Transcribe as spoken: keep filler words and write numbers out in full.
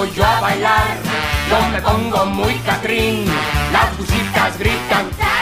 pongo yo a bailar, yo me pongo muy Catrín, las busitas gritan.